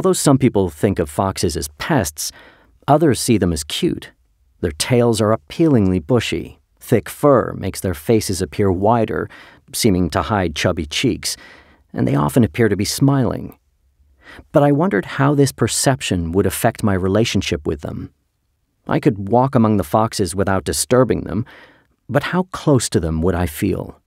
Although some people think of foxes as pests, others see them as cute. Their tails are appealingly bushy. Thick fur makes their faces appear wider, seeming to hide chubby cheeks, and they often appear to be smiling. But I wondered how this perception would affect my relationship with them. I could walk among the foxes without disturbing them, but how close to them would I feel?